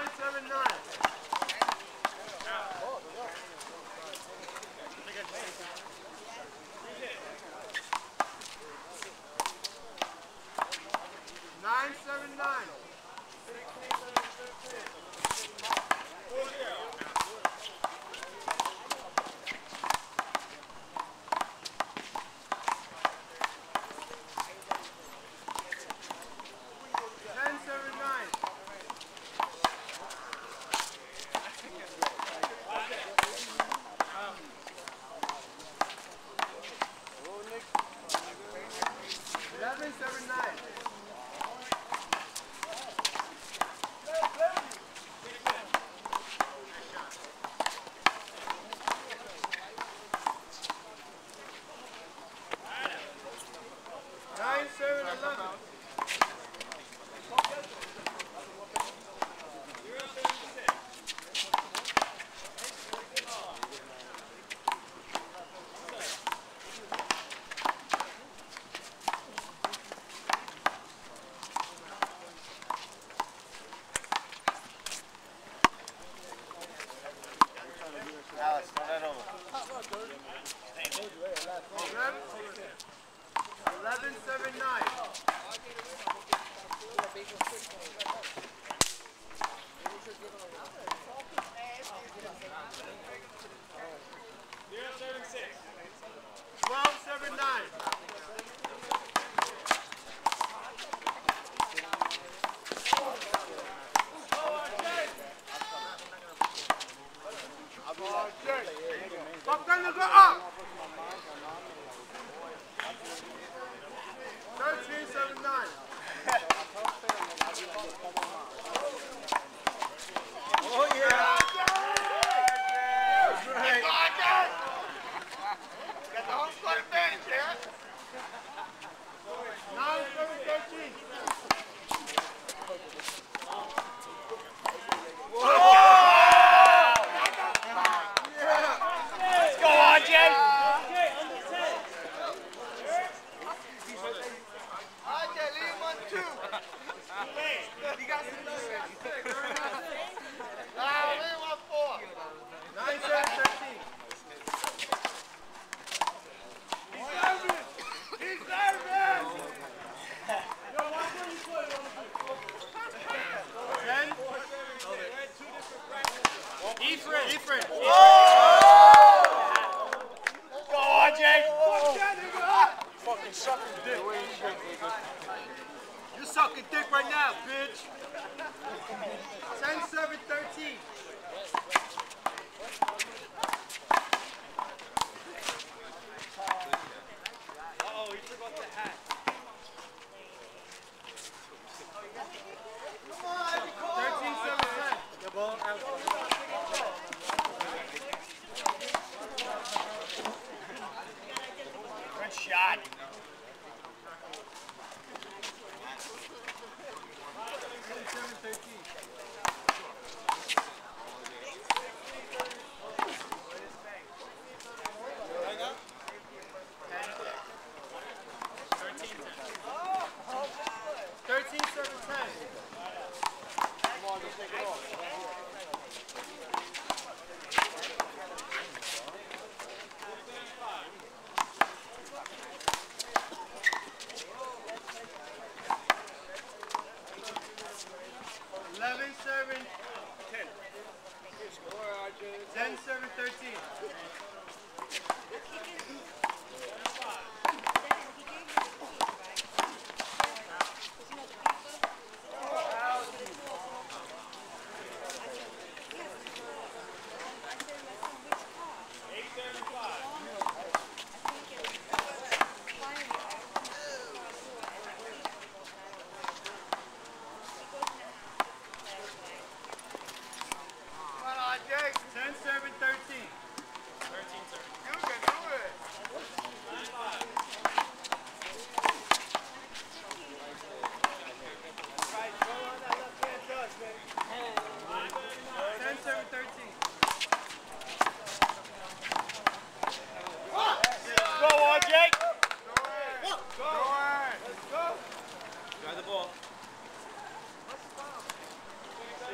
Walk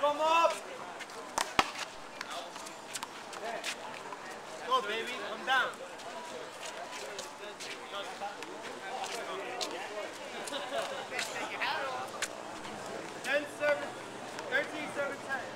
Come up! Go, baby. Come down. 10-7, 13-7-10.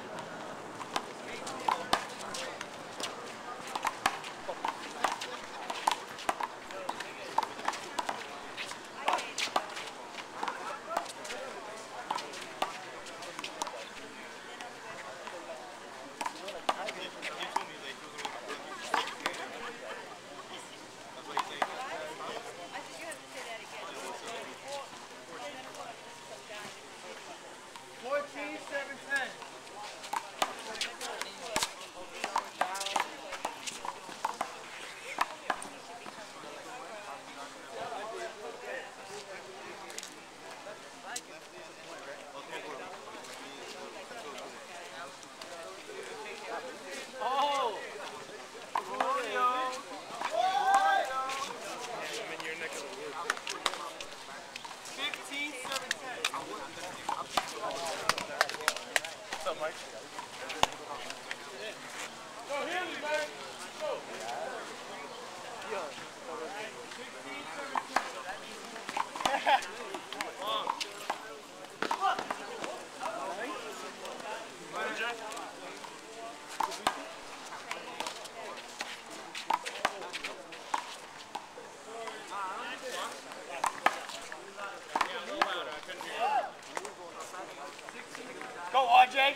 Go, RJ!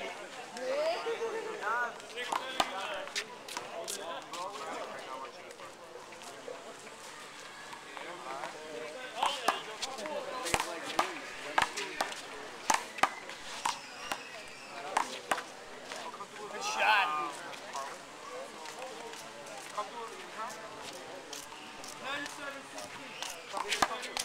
Good shot. 9-7-16.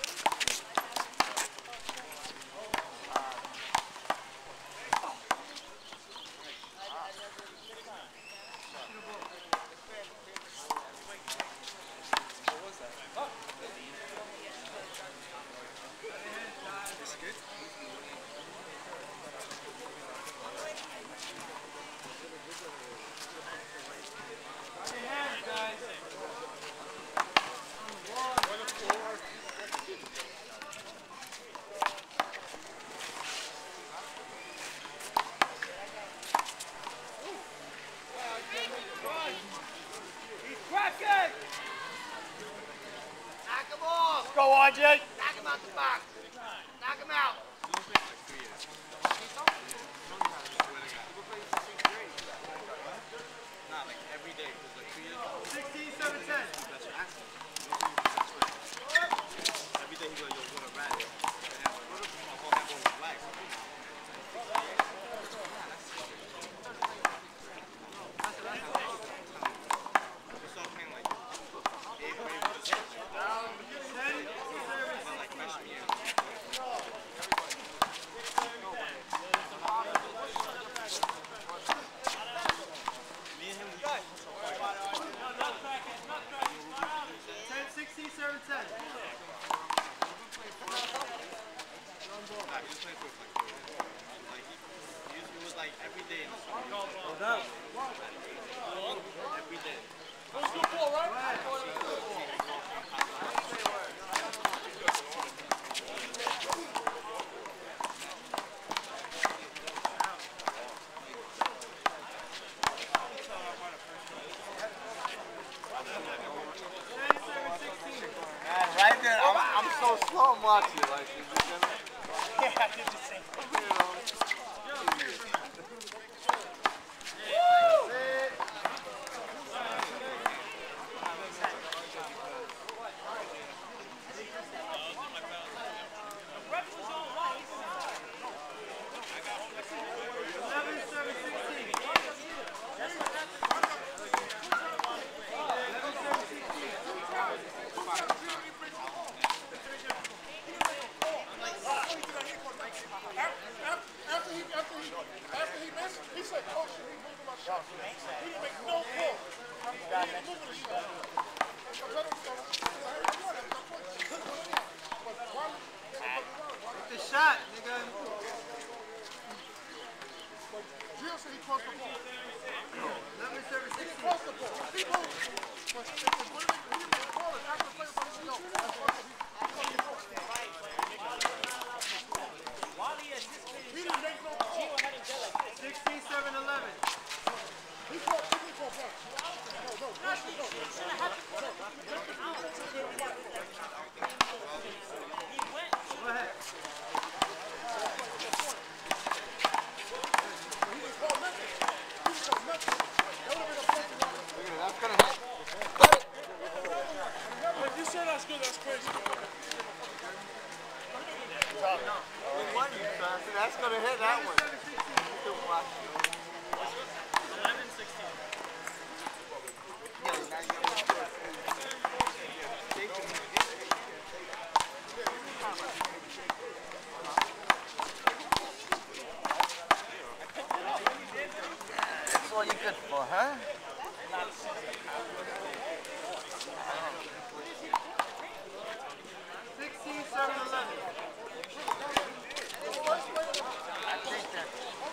Go, RJ! Knock him out the box! Knock him out! Not like every day, because like 2 years ago. 16-7-10. Every day he goes, yo, want a rat? And I'm like, what if my whole handball was black? We started playing like 8th grade with this. Like freshman year. Me and him, we got 10-16-7-10. he was playing for like 4 years. Like, it was like every day in the summer. Every day. Let's go ball, right? Right there, I'm so slow I'm watching it. Like, Yeah, I did the same thing. After he missed, he said, "Coach, he moved my shot." He didn't make no call. He didn't move the shot. Take the shot, nigga. cross the ball. 11-7-16. He crossed the ball. He moved. But if the ball is after the play, no, that's what he didn't make no call. 16-7-11. He called back. No. Go ahead. That's gonna hit. If you say that's good, that's crazy. That's gonna hit that one. Still watching. 11-16. That's all you're good for, huh? 16-7-11. I think that.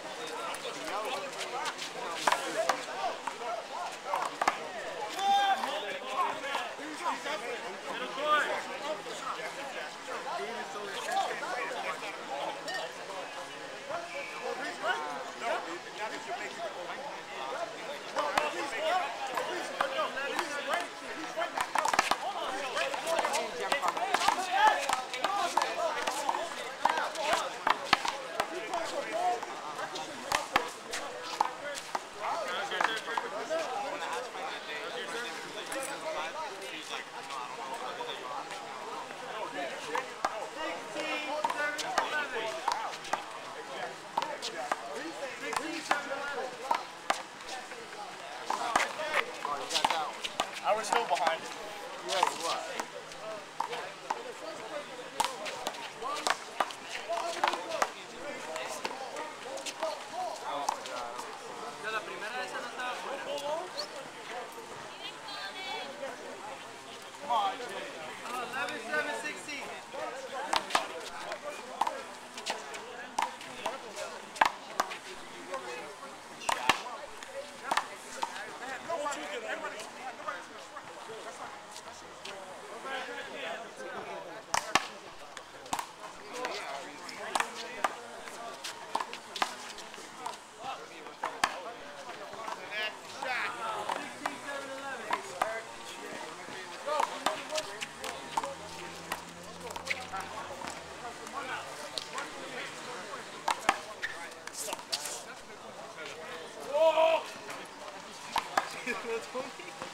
I was still behind. Yeah, you are. La primera esa no estaba fuera. 11-7-16. That's funny.